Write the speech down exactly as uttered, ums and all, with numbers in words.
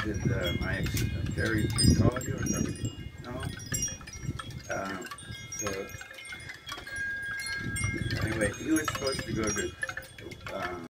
Did uh, my ex Jerry call you or something? No? Um, so, anyway, he was supposed to go to um,